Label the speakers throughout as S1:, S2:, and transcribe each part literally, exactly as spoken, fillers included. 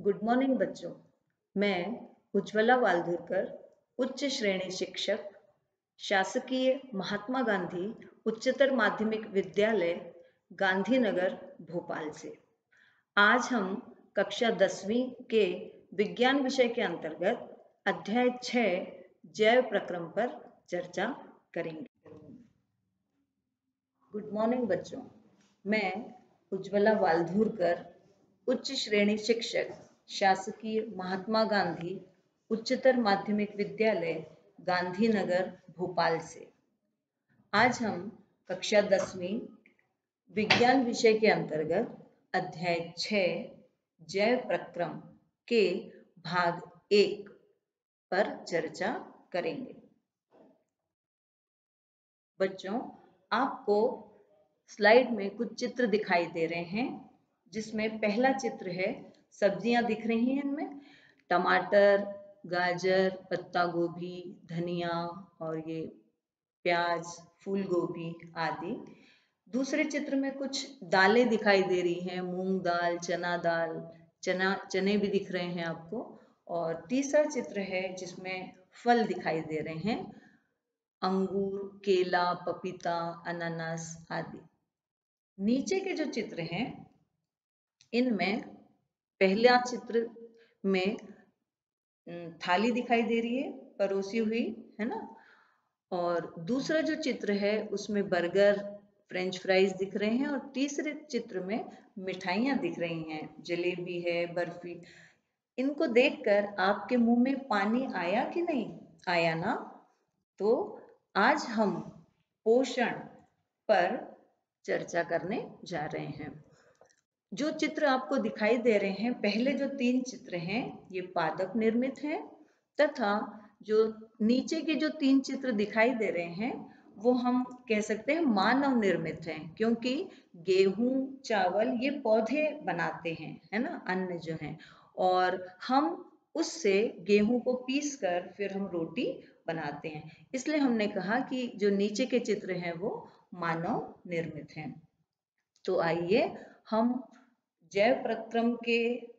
S1: Good morning बच्चों। मैं उज्ज्वला वाल्धुरकर, उच्च श्रेणी शिक्षक, शासकीय महात्मा गांधी उच्चतर माध्यमिक विद्यालय गांधीनगर भोपाल से आज हम कक्षा दसवीं के विज्ञान विषय के अंतर्गत अध्याय छः जैव प्रक्रम पर चर्चा करेंगे। गुड मॉर्निंग बच्चों, मैं उज्ज्वला वाल्धुरकर, उच्च श्रेणी शिक्षक, शासकीय महात्मा गांधी उच्चतर माध्यमिक विद्यालय गांधीनगर भोपाल से आज हम कक्षा दसवीं विज्ञान विषय के अंतर्गत अध्याय छः जैव प्रक्रम के भाग एक पर चर्चा करेंगे। बच्चों, आपको स्लाइड में कुछ चित्र दिखाई दे रहे हैं, जिसमें पहला चित्र है, सब्जियां दिख रही हैं, इनमें टमाटर, गाजर, पत्ता गोभी, धनिया और ये प्याज, फूल गोभी आदि। दूसरे चित्र में कुछ दालें दिखाई दे रही हैं, मूंग दाल, चना दाल, चना चने भी दिख रहे हैं आपको। और तीसरा चित्र है जिसमें फल दिखाई दे रहे हैं, अंगूर, केला, पपीता, अनानास आदि। नीचे के जो चित्र हैं, इनमें पहला चित्र में थाली दिखाई दे रही है, परोसी हुई, है ना। और दूसरा जो चित्र है उसमें बर्गर, फ्रेंच फ्राइज दिख रहे हैं। और तीसरे चित्र में मिठाइयाँ दिख रही हैं, जलेबी है, बर्फी। इनको देखकर आपके मुंह में पानी आया कि नहीं आया ना? तो आज हम पोषण पर चर्चा करने जा रहे हैं। जो चित्र आपको दिखाई दे रहे हैं, पहले जो तीन चित्र हैं ये पादप निर्मित हैं, तथा जो नीचे के जो तीन चित्र दिखाई दे रहे हैं वो हम कह सकते हैं मानव निर्मित हैं, क्योंकि गेहूं, चावल ये पौधे बनाते हैं, है ना, अन्न जो है। और हम उससे गेहूं को पीस कर फिर हम रोटी बनाते हैं, इसलिए हमने कहा कि जो नीचे के चित्र हैं वो मानव निर्मित हैं। तो आइए हम जैव प्रक्रम के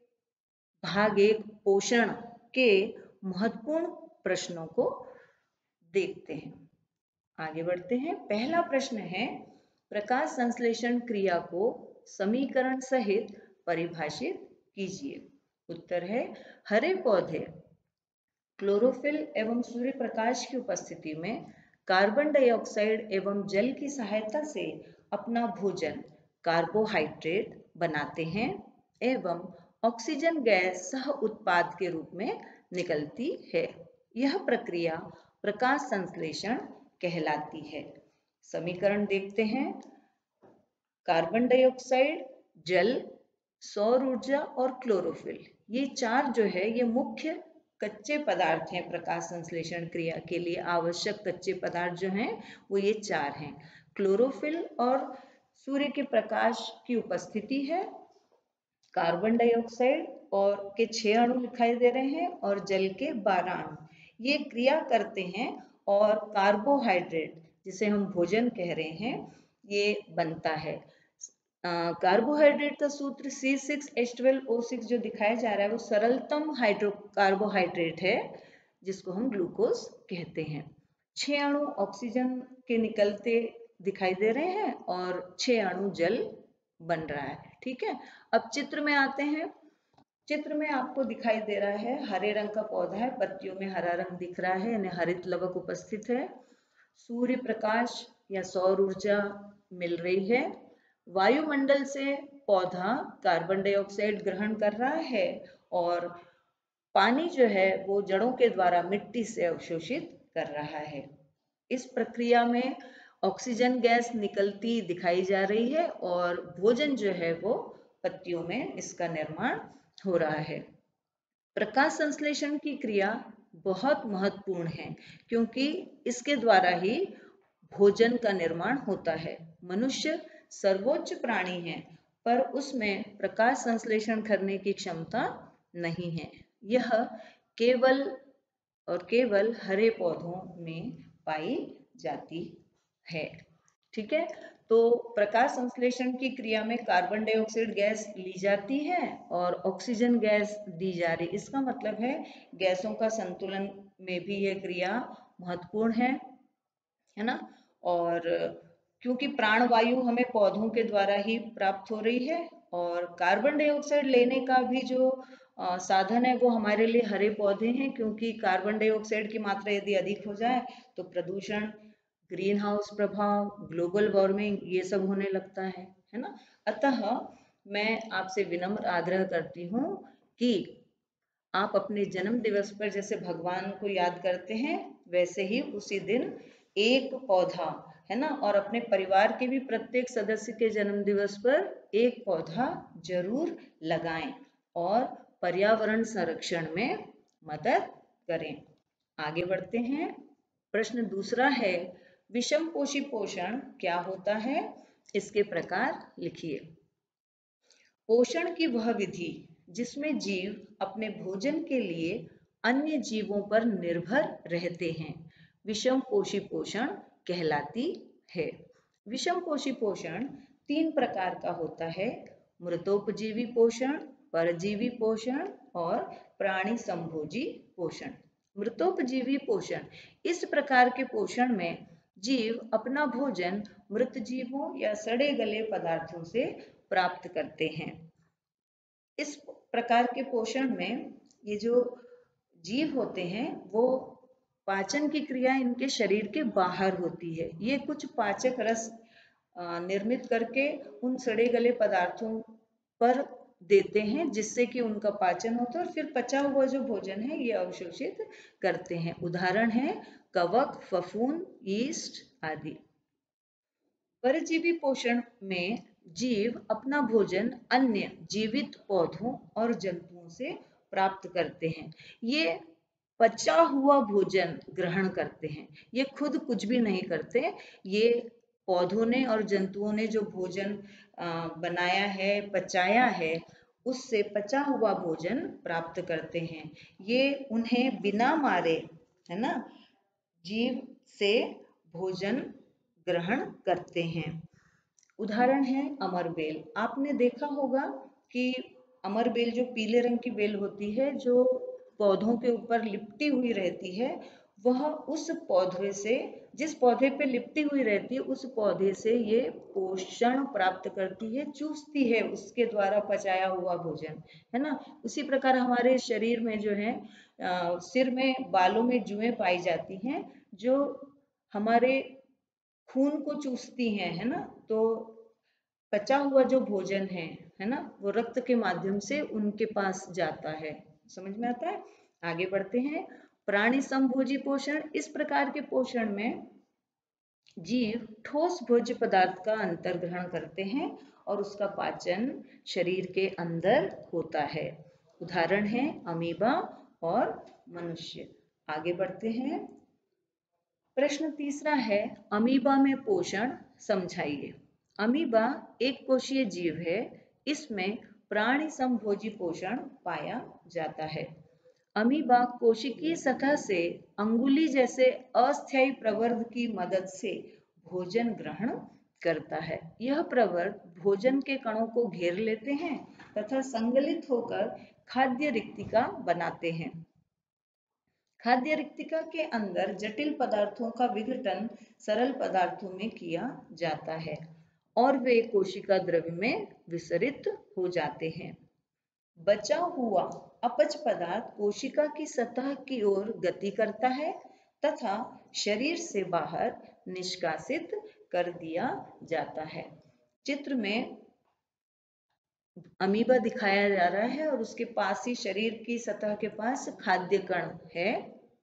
S1: भाग एक पोषण के महत्वपूर्ण प्रश्नों को देखते हैं। आगे बढ़ते हैं। पहला प्रश्न है, प्रकाश संश्लेषण क्रिया को समीकरण सहित परिभाषित कीजिए। उत्तर है, हरे पौधे क्लोरोफिल एवं सूर्य प्रकाश की उपस्थिति में कार्बन डाइऑक्साइड एवं जल की सहायता से अपना भोजन कार्बोहाइड्रेट बनाते हैं एवं ऑक्सीजन गैस सह उत्पाद के रूप में निकलती है। यह प्रक्रिया प्रकाश संश्लेषण कहलाती है। समीकरण देखते हैं। कार्बन डाइऑक्साइड, जल, सौर ऊर्जा और क्लोरोफिल, ये चार जो है ये मुख्य कच्चे पदार्थ हैं। प्रकाश संश्लेषण क्रिया के लिए आवश्यक कच्चे पदार्थ जो हैं वो ये चार हैं। क्लोरोफिल और सूर्य के प्रकाश की उपस्थिति है, कार्बन डाइऑक्साइड और के छह अणु दिखाई दे रहे हैं और जल के बारह अणु, ये क्रिया करते हैं और कार्बोहाइड्रेट, जिसे हम भोजन कह रहे हैं, ये बनता है। कार्बोहाइड्रेट का सूत्र C six H twelve O six जो दिखाया जा रहा है वो सरलतम हाइड्रो कार्बोहाइड्रेट है, जिसको हम ग्लूकोज कहते हैं। छह अणु ऑक्सीजन के निकलते दिखाई दे रहे हैं और छह अणु जल बन रहा है। ठीक है, अब चित्र में आते हैं। चित्र में आपको दिखाई दे रहा है हरे रंग का पौधा है, पत्तियों में हरा रंग दिख रहा है, यानी हरित लवक उपस्थित है। सूर्य प्रकाश या सौर ऊर्जा मिल रही है। वायुमंडल से पौधा कार्बन डाइऑक्साइड ग्रहण कर रहा है और पानी जो है वो जड़ों के द्वारा मिट्टी से अवशोषित कर रहा है। इस प्रक्रिया में ऑक्सीजन गैस निकलती दिखाई जा रही है और भोजन जो है वो पत्तियों में इसका निर्माण हो रहा है। प्रकाश संश्लेषण की क्रिया बहुत महत्वपूर्ण है, क्योंकि इसके द्वारा ही भोजन का निर्माण होता है। मनुष्य सर्वोच्च प्राणी है, पर उसमें प्रकाश संश्लेषण करने की क्षमता नहीं है। यह केवल और केवल हरे पौधों में पाई जाती है। ठीक है, तो प्रकाश संश्लेषण की क्रिया में कार्बन डाइऑक्साइड गैस ली जाती है और ऑक्सीजन गैस दी जा रही। इसका मतलब है गैसों का संतुलन में भी यह क्रिया महत्वपूर्ण है, है ना। और क्योंकि प्राणवायु हमें पौधों के द्वारा ही प्राप्त हो रही है और कार्बन डाइऑक्साइड लेने का भी जो आ, साधन है वो हमारे लिए हरे पौधे हैं, क्योंकि कार्बन डाइऑक्साइड की मात्रा यदि अधिक हो जाए तो प्रदूषण, ग्रीन हाउस प्रभाव, ग्लोबल वार्मिंग ये सब होने लगता है, है ना। अतः मैं आपसे विनम्र आग्रह करती हूँ कि आप अपने जन्म दिवस पर जैसे भगवान को याद करते हैं वैसे ही उसी दिन एक पौधा, है ना, और अपने परिवार के भी प्रत्येक सदस्य के जन्म दिवस पर एक पौधा जरूर लगाएं और पर्यावरण संरक्षण में मदद करें। आगे बढ़ते हैं। प्रश्न दूसरा है, विषमपोषी पोषण क्या होता है? इसके प्रकार लिखिए। पोषण की वह विधि जिसमें जीव अपने भोजन के लिए अन्य जीवों पर निर्भर रहते हैं, विषमपोषी पोषण कहलाती है। विषमपोषी पोषण तीन प्रकार का होता है, मृतोपजीवी पोषण, परजीवी पोषण और प्राणी संभोजी पोषण। मृतोपजीवी पोषण, इस प्रकार के पोषण में जीव अपना भोजन मृत जीवों या सड़े गले पदार्थों से प्राप्त करते हैं। इस प्रकार के पोषण में ये जो जीव होते हैं वो पाचन की क्रिया इनके शरीर के बाहर होती है। ये कुछ पाचक रस निर्मित करके उन सड़े गले पदार्थों पर देते हैं जिससे कि उनका पाचन होता है और फिर पचा हुआ जो भोजन है ये अवशोषित करते हैं। उदाहरण है कवक, फफूंद, यीस्ट आदि। परजीवी पोषण में जीव अपना भोजन अन्य जीवित पौधों और जंतुओं से प्राप्त करते हैं। ये पचा हुआ भोजन ग्रहण करते हैं, ये खुद कुछ भी नहीं करते। ये पौधों ने और जंतुओं ने जो भोजन बनाया है, पचाया है, उससे पचा हुआ भोजन प्राप्त करते हैं। ये उन्हें बिना मारे, है ना, जीव से भोजन ग्रहण करते हैं। उदाहरण है अमरबेल। आपने देखा होगा कि अमरबेल जो पीले रंग की बेल होती है जो पौधों के ऊपर लिपटी हुई रहती है, वह उस पौधे से, जिस पौधे पे लिपटी हुई रहती है उस पौधे से ये पोषण प्राप्त करती है, चूसती है उसके द्वारा पचाया हुआ भोजन, है ना। उसी प्रकार हमारे शरीर में जो है आ, सिर में बालों में जुएं पाई जाती हैं जो हमारे खून को चूसती हैं, है ना। तो पचा हुआ जो भोजन है, है ना, वो रक्त के माध्यम से उनके पास जाता है। समझ में आता है? आगे बढ़ते हैं। प्राणी संभोजी पोषण, इस प्रकार के पोषण में जीव ठोस भोज्य पदार्थ का अंतर ग्रहण करते हैं और उसका पाचन शरीर के अंदर होता है। उदाहरण है अमीबा और मनुष्य। आगे बढ़ते हैं। प्रश्न तीसरा है, अमीबा में पोषण समझाइए। अमीबा एक कोशीय जीव है, इसमें प्राणी संभोजी पोषण पाया जाता है। अमीबा कोशिकीय सतह से अंगुली जैसे अस्थायी प्रवर्ध की मदद से भोजन ग्रहण करता है। यह प्रवर्ध भोजन के कणों को घेर लेते हैं तथा संगलित होकर खाद्य रिक्तिका बनाते हैं। खाद्य रिक्तिका के अंदर जटिल पदार्थों का विघटन सरल पदार्थों में किया जाता है और वे कोशिका द्रव्य में विसरित हो जाते हैं। बचा हुआ अपच पदार्थ कोशिका की सतह की ओर गति करता है तथा शरीर से बाहर निष्कासित कर दिया जाता है। चित्र में अमीबा दिखाया जा रहा है और उसके पास ही शरीर की सतह के पास खाद्य कण है।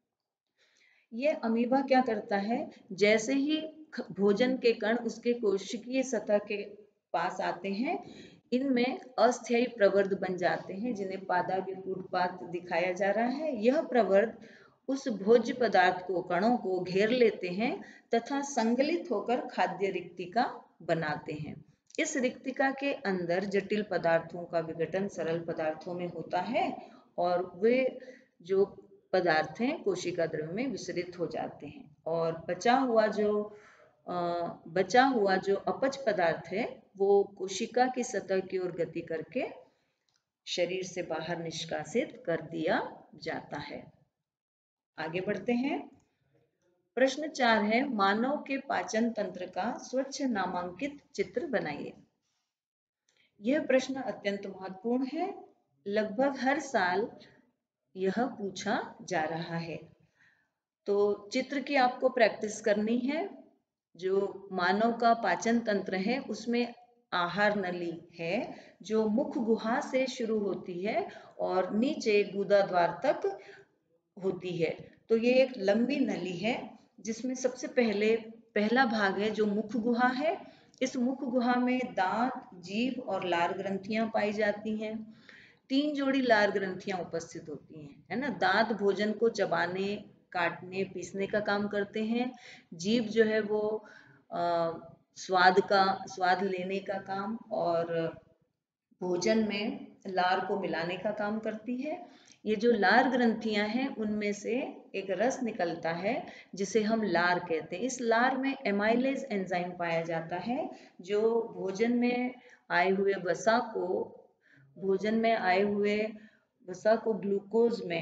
S1: यह अमीबा क्या करता है, जैसे ही भोजन के कण उसके कोशिकीय सतह के पास आते हैं, इनमें अस्थायी प्रवर्ध बन जाते हैं जिन्हें पादाभिकूटपाद दिखाया जा रहा है। यह प्रवर्ध उस भोज्य पदार्थ को, कणों को घेर लेते हैं तथा संगलित होकर खाद्य रिक्तिका बनाते हैं। इस रिक्तिका के अंदर जटिल पदार्थों का विघटन सरल पदार्थों में होता है और वे जो पदार्थ हैं कोशिका द्रव्य में विसरित हो जाते हैं और बचा हुआ जो बचा हुआ जो अपच पदार्थ है वो कोशिका की सतह की ओर गति करके शरीर से बाहर निष्कासित कर दिया जाता है। आगे बढ़ते हैं। प्रश्न चार है, मानव के पाचन तंत्र का स्वच्छ नामांकित चित्र बनाइए। यह प्रश्न अत्यंत महत्वपूर्ण है। लगभग हर साल यह पूछा जा रहा है। तो चित्र की आपको प्रैक्टिस करनी है। जो मानव का पाचन तंत्र है उसमें आहार नली है जो मुख गुहा से शुरू होती है और नीचे गुदा द्वार तक होती है। तो ये एक लंबी नली है जिसमें सबसे पहले पहला भाग है जो मुख गुहा है। इस मुख गुहा में दांत, जीभ और लार ग्रंथियां पाई जाती हैं। तीन जोड़ी लार ग्रंथियां उपस्थित होती हैं, है ना। दांत भोजन को चबाने, काटने, पीसने का काम करते हैं। जीभ जो है वो आ, स्वाद का स्वाद लेने का काम और भोजन में लार को मिलाने का काम करती है। ये जो लार ग्रंथियां हैं उनमें से एक रस निकलता है जिसे हम लार कहते हैं। इस लार में एमाइलेज एंजाइम पाया जाता है जो भोजन में आए हुए वसा को भोजन में आए हुए वसा को ग्लूकोज में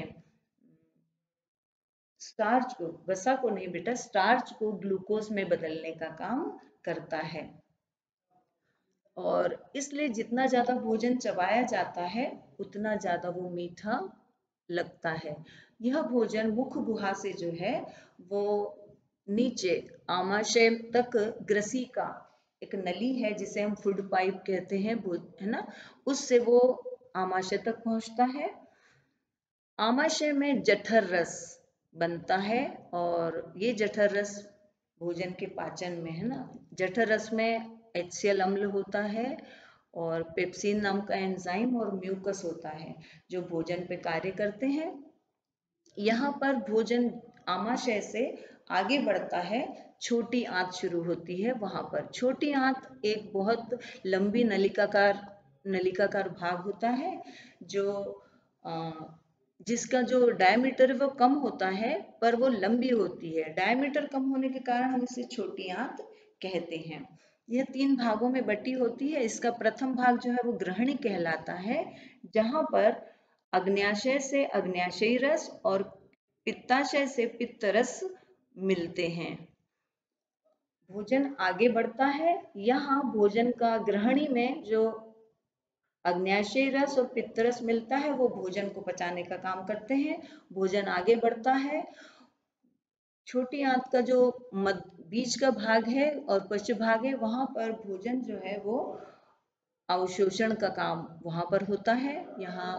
S1: स्टार्च को वसा को नहीं बेटा स्टार्च को ग्लूकोज में बदलने का काम करता है। और इसलिए जितना ज्यादा भोजन चबाया जाता है उतना ज्यादा वो मीठा लगता है। यह भोजन मुख गुहा से जो है वो नीचे आमाशय तक ग्रसिका एक नली है जिसे हम फूड पाइप कहते हैं, है ना, उससे वो आमाशय तक पहुंचता है। आमाशय में जठर रस बनता है और ये जठर रस भोजन के पाचन में, है ना, जठर रस में एच सी एल अम्ल होता है और पेप्सिन नाम का एंजाइम और म्यूकस होता है जो भोजन पे कार्य करते हैं। यहाँ पर भोजन आमाशय से आगे बढ़ता है, छोटी आंत शुरू होती है। वहां पर छोटी आंत एक बहुत लंबी नलिकाकार नलिकाकार भाग होता है जो आ, जिसका जो डायमीटर है वो कम होता है पर वो लंबी होती है। डायमीटर कम होने के कारण हम इसे छोटी आंत कहते हैं। यह तीन भागों में बटी होती है। इसका प्रथम भाग जो है वो ग्रहणी कहलाता है जहां पर अग्न्याशय से अग्न्याशयी रस और पित्ताशय से पित्त रस मिलते हैं। भोजन आगे बढ़ता है। यहाँ भोजन का ग्रहणी में जो अग्न्याशयी रस और पित्त रस मिलता है वो भोजन को पचाने का काम करते हैं। भोजन आगे बढ़ता है। छोटी आंत का जो मध्य बीच का भाग है और पश्च भाग है वहां पर भोजन जो है वो अवशोषण का काम वहां पर होता है। यहाँ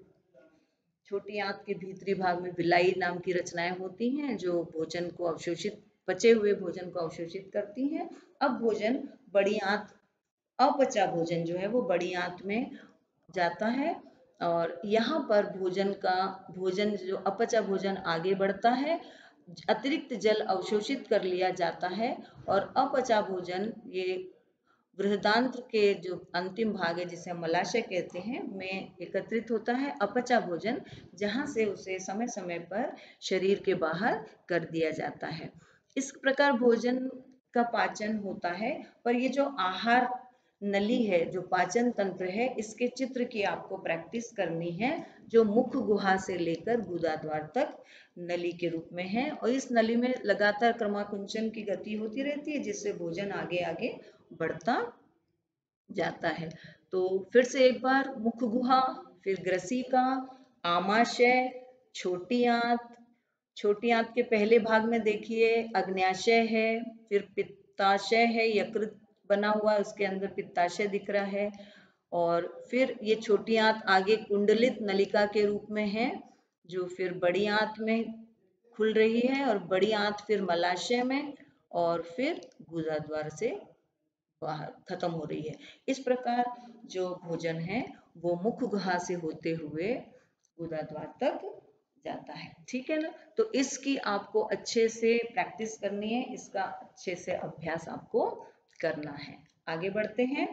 S1: छोटी आंत के भीतरी भाग में विलाई नाम की रचनाएं होती हैं जो भोजन को अवशोषित पचे हुए भोजन को अवशोषित करती हैं। अब भोजन बड़ी आंत अपचा भोजन जो है वो बड़ी आंत में जाता है और यहाँ पर भोजन का भोजन जो अपचा भोजन आगे बढ़ता है। अतिरिक्त जल अवशोषित कर लिया जाता है और अपचा भोजन ये बृहदांत्र के जो अंतिम भाग है जिसे हम मलाशय कहते हैं में एकत्रित होता है अपचा भोजन, जहां से उसे समय समय पर शरीर के बाहर कर दिया जाता है। इस प्रकार भोजन का पाचन होता है। पर ये जो आहार नली है, जो पाचन तंत्र है, इसके चित्र की आपको प्रैक्टिस करनी है जो मुख गुहा से लेकर गुदा द्वार तक नली के रूप में है और इस नली में लगातार क्रमाकुंचन की गति होती रहती है जिससे भोजन आगे आगे बढ़ता जाता है। तो फिर से एक बार मुख गुहा, फिर ग्रसिका, आमाशय, छोटी आंत। छोटी आंत के पहले भाग में देखिए अग्न्याशय है, फिर पित्ताशय है, यकृत बना हुआ उसके अंदर पित्ताशय दिख रहा है और फिर ये छोटी आंत आगे कुंडलित नलिका के रूप में है जो फिर बड़ी आंत में खुल रही है और बड़ी आंत फिर मलाशय में और फिर गुदा द्वार से बाहर खत्म हो रही है। इस प्रकार जो भोजन है वो मुख गुहा से होते हुए गुदा द्वार तक जाता है। ठीक है ना। तो इसकी आपको अच्छे से प्रैक्टिस करनी है, इसका अच्छे से अभ्यास आपको करना है। आगे बढ़ते हैं।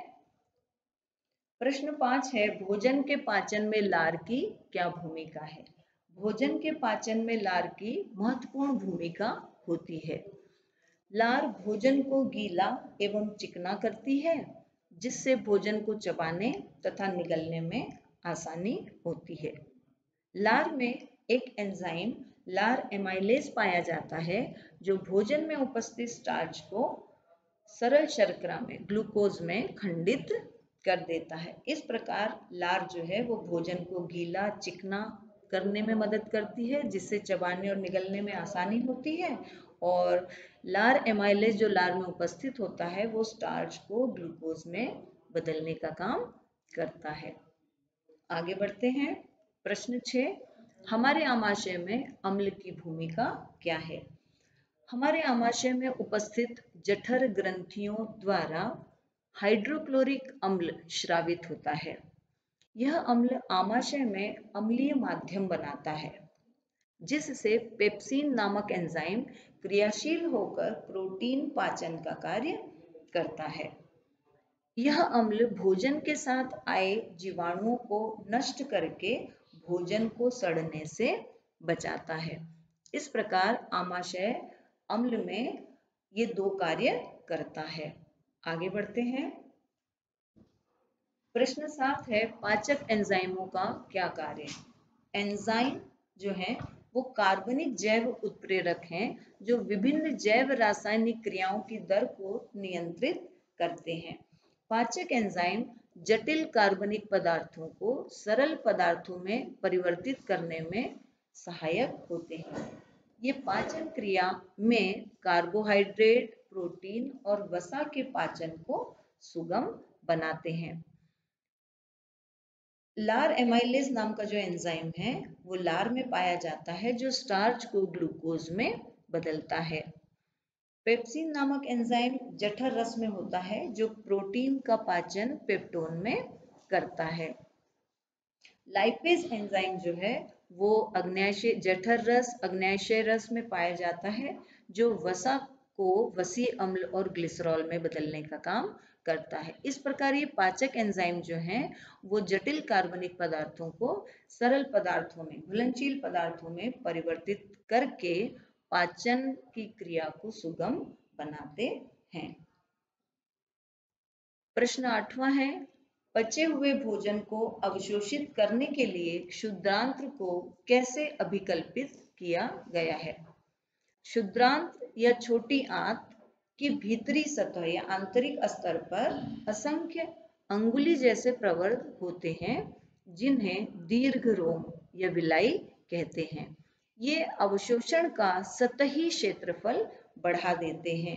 S1: प्रश्न पांच है, भोजन के पाचन में लार की क्या भूमिका है। भोजन के पाचन में लार की महत्वपूर्ण भूमिका होती है। लार भोजन को गीला एवं चिकना करती है, जिससे भोजन को चबाने तथा निगलने में आसानी होती है। लार में एक एंजाइम लार एमाइलेज पाया जाता है, जो भोजन में उपस्थित स्टार्च को सरल शर्करा में ग्लूकोज में खंडित कर देता है। इस प्रकार लार जो है वो भोजन को गीला चिकना करने में मदद करती है, जिससे चबाने और निगलने में आसानी होती है। और लार एमाइलेज जो लार में उपस्थित होता है वो स्टार्च को ग्लूकोज में बदलने का काम करता है। आगे बढ़ते हैं। प्रश्न छः, हमारे आमाशय में अम्ल की भूमिका क्या है? हमारे आमाशय में उपस्थित जठर ग्रंथियों द्वारा हाइड्रोक्लोरिक अम्ल स्रावित होता है। यह अम्ल आमाशय में अम्लीय माध्यम बनाता है, जिससे पेप्सिन नामक एंजाइम क्रियाशील होकर प्रोटीन पाचन का कार्य करता है। यह अम्ल भोजन के साथ आए जीवाणुओं को नष्ट करके भोजन को सड़ने से बचाता है। इस प्रकार आमाशय अम्ल में ये दो कार्य करता है। आगे बढ़ते हैं। प्रश्न सात है, पाचक एंजाइमों का क्या कार्य? एंजाइम जो है वो कार्बनिक जैव उत्प्रेरक हैं, जो विभिन्न जैव रासायनिक क्रियाओं की दर को नियंत्रित करते हैं। पाचक एंजाइम जटिल कार्बनिक पदार्थों को सरल पदार्थों में परिवर्तित करने में सहायक होते हैं। ये पाचन क्रिया में कार्बोहाइड्रेट, प्रोटीन और वसा के पाचन को सुगम बनाते हैं। लार एमाइलेज नाम का जो एंजाइम है वो लार में पाया जाता है, जो स्टार्च को ग्लूकोज में बदलता है। पेप्सिन नामक एंजाइम जठर रस में होता है, जो प्रोटीन का पाचन पेप्टोन में करता है। लाइपेज एंजाइम जो है वो अग्न्याशय जठर रस अग्न्याशय रस में पाया जाता है, जो वसा को वसीय अम्ल और ग्लिसरॉल में बदलने का काम करता है। इस प्रकार ये पाचक एंजाइम जो हैं वो जटिल कार्बनिक पदार्थों को सरल पदार्थों में घुलनशील पदार्थों में परिवर्तित करके पाचन की क्रिया को सुगम बनाते हैं। प्रश्न आठवां है, पचे हुए भोजन को अवशोषित करने के लिए क्षुद्रांत्र को कैसे अभिकल्पित किया गया है? क्षुद्रांत्र या छोटी आंत की भीतरी सतह या आंतरिक स्तर पर असंख्य अंगुली जैसे प्रवर्ध होते हैं, जिन्हें दीर्घ रोम या विलाई कहते हैं। ये अवशोषण का सतही क्षेत्रफल बढ़ा देते हैं।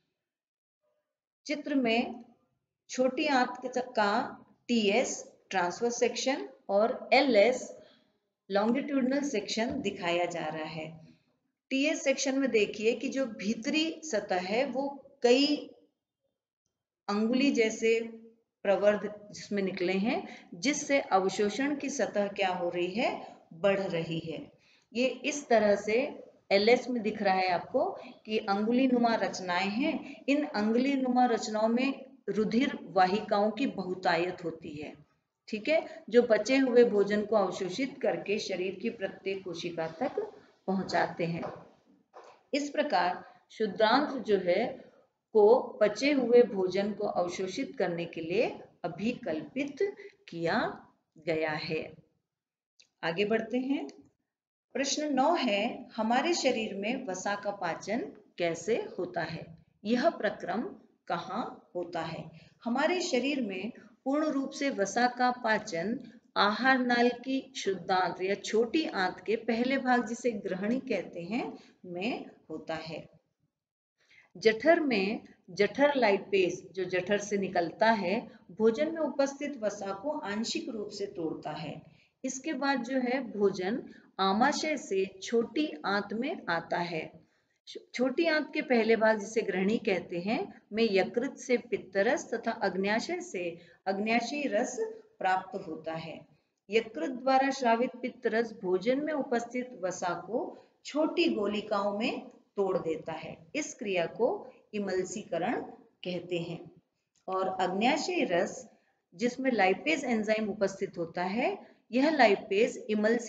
S1: चित्र में छोटी आंत का टी एस ट्रांसवर्स सेक्शन और एल एस लॉन्गिट्यूडनल सेक्शन दिखाया जा रहा है। टी एस सेक्शन में देखिए कि जो भीतरी सतह है वो कई अंगुली जैसे प्रवर्ध जिसमें निकले हैं, जिससे अवशोषण की सतह क्या हो रही है, बढ़ रही है। ये इस तरह से एल एस में दिख रहा है आपको कि अंगुली नुमा रचनाएं हैं। इन अंगुली नुमा रचनाओं में रुधिर वाहिकाओं की बहुतायत होती है, ठीक है, जो बचे हुए भोजन को अवशोषित करके शरीर की प्रत्येक कोशिका तक पहुंचाते हैं। इस प्रकार क्षुद्रांत्र जो है को पचे हुए भोजन को अवशोषित करने के लिए अभिकल्पित किया गया है। आगे बढ़ते हैं। प्रश्न नौ है, हमारे शरीर में वसा का पाचन कैसे होता है? यह प्रक्रम कहाँ होता है? हमारे शरीर में पूर्ण रूप से वसा का पाचन आहार नाल की शुद्धांत्र या छोटी आंत के पहले भाग, जिसे ग्रहणी कहते हैं, में होता है। जठर में जठर लाइपेज जो जठर से निकलता है, भोजन में उपस्थित वसा को आंशिक रूप से तोड़ता है। इसके बाद जो है भोजन आमाशय से छोटी आंत में आता है। छोटी आंत के पहले भाग, जिसे ग्रहणी कहते हैं, में यकृत से पित्तरस तथा अग्न्याशय से अग्न्याशयी रस प्राप्त होता है। यकृत द्वारा स्रावित पित्तरस भोजन में उपस्थित वसा को छोटी गोलिकाओं में तोड़ देता है। इस क्रिया को इमल्सीकरण कहते हैं। और अग्न्याशयी रस, जिसमें लाइपेज एंजाइम उपस्थित होता है, यह लाइपेज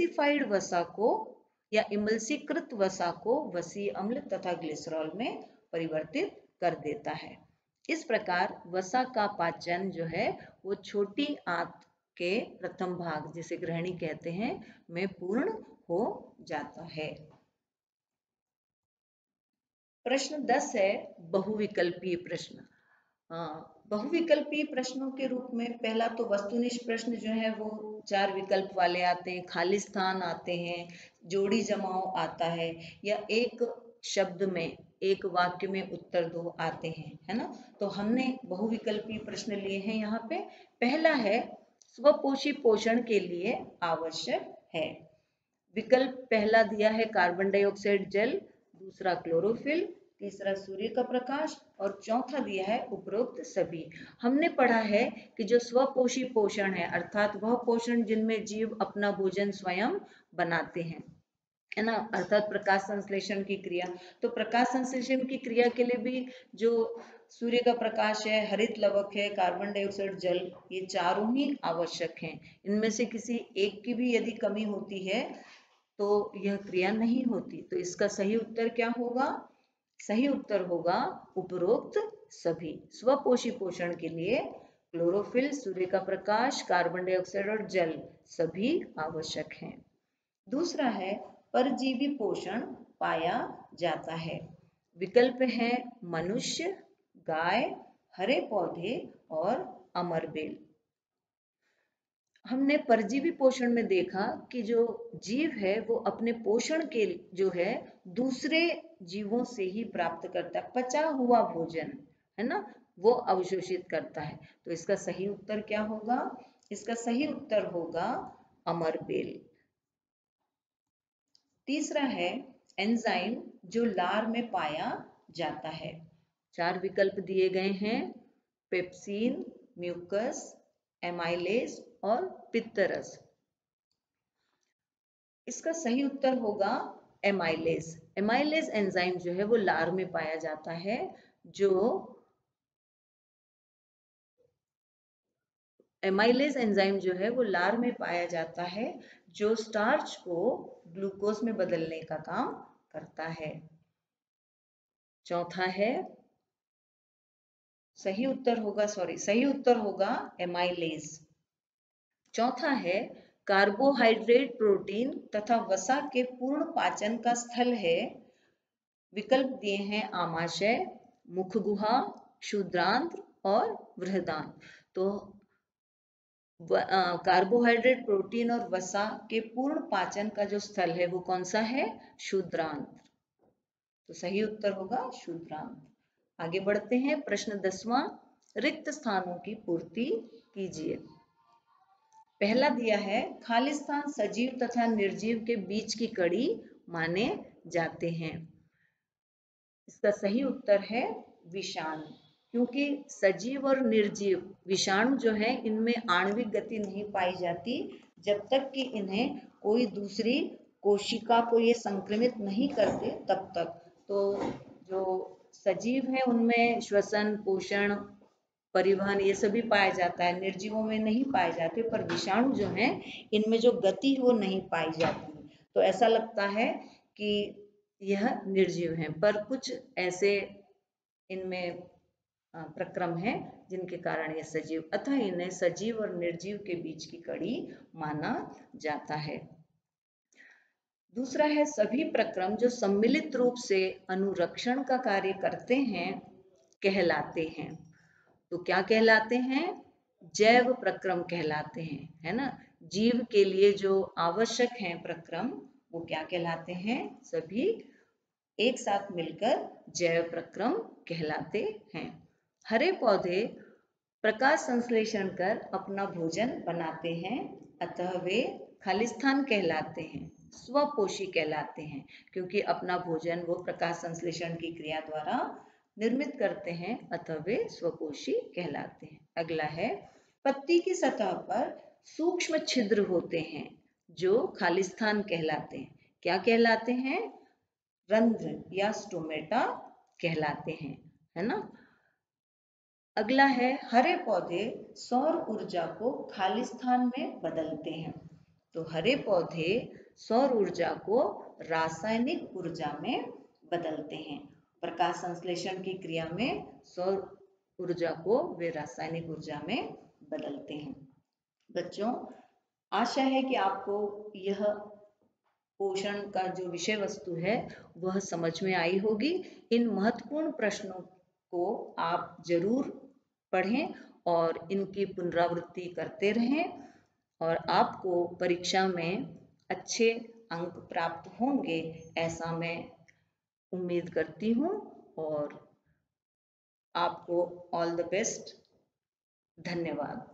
S1: इमल्सिफाइड वसा को या इमल्सीकृत वसा को वसीय अम्ल तथा ग्लिसरॉल में परिवर्तित कर देता है। इस प्रकार वसा का पाचन जो है वो छोटी आंत के प्रथम भाग, जिसे ग्रहणी कहते हैं, में पूर्ण हो जाता है। प्रश्न दस है बहुविकल्पीय प्रश्न। बहुविकल्पीय प्रश्नों के रूप में पहला तो वस्तुनिष्ठ प्रश्न जो है वो चार विकल्प वाले आते हैं, खाली स्थान आते हैं, जोड़ी जमाव आता है, या एक शब्द में एक वाक्य में उत्तर दो आते हैं, है ना। तो हमने बहुविकल्पीय प्रश्न लिए हैं यहाँ पे। पहला है स्वपोषी पोषण के लिए आवश्यक है। विकल्प पहला दिया है कार्बन डाइऑक्साइड जल, दूसरा क्लोरोफिल, तीसरा सूर्य का प्रकाश और चौथा दिया है उपरोक्त सभी। हमने पढ़ा है कि जो स्वपोषी पोषण है अर्थात वह पोषण जिनमें जीव अपना भोजन स्वयं बनाते हैं, है ना, अर्थात प्रकाश संश्लेषण की क्रिया। तो प्रकाश संश्लेषण की क्रिया के लिए भी जो सूर्य का प्रकाश है, हरित लवक है, कार्बन डाइऑक्साइड जल, ये चारों ही आवश्यक हैं। इनमें से किसी एक की भी यदि कमी होती है तो यह क्रिया नहीं होती। तो इसका सही उत्तर क्या होगा? सही उत्तर होगा उपरोक्त सभी। स्वपोषी पोषण के लिए क्लोरोफिल, सूर्य का प्रकाश, कार्बन डाइऑक्साइड और जल सभी आवश्यक हैं। दूसरा है परजीवी पोषण पाया जाता है। विकल्प है मनुष्य, गाय, हरे पौधे और अमरबेल। हमने परजीवी पोषण में देखा कि जो जीव है वो अपने पोषण के जो है दूसरे जीवों से ही प्राप्त करता है, पचा हुआ भोजन, है ना, वो अवशोषित करता है। तो इसका सही उत्तर क्या होगा? इसका सही उत्तर होगा अमरबेल। तीसरा है एंजाइम जो लार में पाया जाता है। चार विकल्प दिए गए हैं, पेप्सिन, म्यूकस, एमाइलेज और पित्तरस। इसका सही उत्तर होगा एमाइलेज। एमाइलेज एंजाइम जो है वो लार में पाया जाता है, जो एमाइलेज एंजाइम जो है वो लार में पाया जाता है जो स्टार्च को ग्लूकोज में बदलने का काम करता है। चौथा है सही उत्तर होगा सॉरी सही उत्तर होगा एमाइलेज। चौथा है कार्बोहाइड्रेट, प्रोटीन तथा वसा के पूर्ण पाचन का स्थल है। विकल्प दिए हैं आमाशय, मुख गुहा, क्षुद्रांत्र और बृहदांत्र। तो कार्बोहाइड्रेट, प्रोटीन और वसा के पूर्ण पाचन का जो स्थल है वो कौन सा है? क्षुद्रांत्र। तो सही उत्तर होगा क्षुद्रांत्र। आगे बढ़ते हैं। प्रश्न दसवां, रिक्त स्थानों की पूर्ति कीजिए। पहला दिया है खाली स्थान सजीव तथा निर्जीव के बीच की कड़ी माने जाते हैं। इसका सही उत्तर है विषाणु, क्योंकि सजीव और निर्जीव विषाणु जो है इनमें आणविक गति नहीं पाई जाती जब तक कि इन्हें कोई दूसरी कोशिका को ये संक्रमित नहीं करते तब तक। तो जो सजीव है उनमें श्वसन, पोषण, परिवहन ये सभी पाया जाता है, निर्जीवों में नहीं पाए जाते। पर विषाणु जो है इनमें जो गति वो नहीं पाई जाती। तो ऐसा लगता है कि यह निर्जीव हैं, पर कुछ ऐसे इनमें प्रक्रम है जिनके कारण ये सजीव, अतः इन्हें सजीव और निर्जीव के बीच की कड़ी माना जाता है। दूसरा है सभी प्रक्रम जो सम्मिलित रूप से अनुरक्षण का कार्य करते हैं कहलाते हैं। तो क्या कहलाते हैं? जैव प्रक्रम कहलाते हैं, है ना। जीव के लिए जो आवश्यक हैं प्रक्रम वो क्या कहलाते हैं? सभी एक साथ मिलकर जैव प्रक्रम कहलाते हैं। हरे पौधे प्रकाश संश्लेषण कर अपना भोजन बनाते हैं, अतः वे खालिस्तान कहलाते हैं, स्वपोषी कहलाते हैं, क्योंकि अपना भोजन वो प्रकाश संश्लेषण की क्रिया द्वारा निर्मित करते हैं, अतः वे स्वपोषी कहलाते हैं। अगला है पत्ती की सतह पर सूक्ष्म छिद्र होते हैं जो खालिस्तान कहलाते हैं। क्या कहलाते हैं? रंध्र या स्टोमेटा कहलाते हैं, है ना। अगला है हरे पौधे सौर ऊर्जा को खालिस्तान में बदलते हैं। तो हरे पौधे सौर ऊर्जा को रासायनिक ऊर्जा में बदलते हैं। प्रकाश संश्लेषण की क्रिया में सौर ऊर्जा को वे रासायनिक ऊर्जा में बदलते हैं। बच्चों, आशा है कि आपको यह पोषण का जो विषय वस्तु है वह समझ में आई होगी। इन महत्वपूर्ण प्रश्नों को आप जरूर पढ़ें और इनकी पुनरावृत्ति करते रहें और आपको परीक्षा में अच्छे अंक प्राप्त होंगे, ऐसा मैं उम्मीद करती हूँ और आपको ऑल द बेस्ट। धन्यवाद।